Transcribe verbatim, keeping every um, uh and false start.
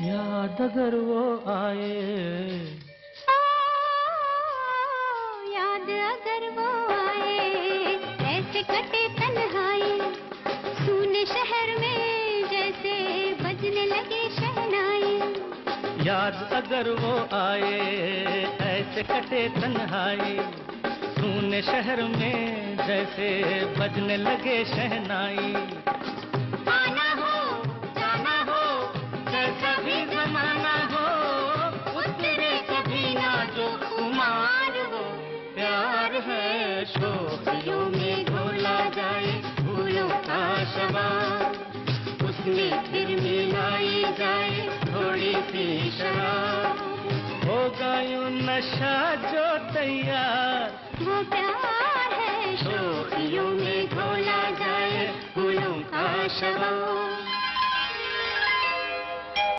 याद अगर वो आए, याद अगर वो आए, ऐसे कटे तन्हाई, सूने शहर में जैसे बजने लगे शहनाई। याद अगर वो आए, ऐसे कटे तन्हाई, सूने शहर में जैसे बजने लगे शहनाई। आना हो जाना हो, जैसा भी जमाना हो, उतरे कभी ना जो खुमार हो। प्यार है शोखियों में घोला जाए फूलों का शबाब, उसमें फिर मिलाई जाए थोड़ी सी शराब। होगा यूं नशा जो तैयार, वो प्यार है शोखियों में घोला जाए फूलों का शबाब।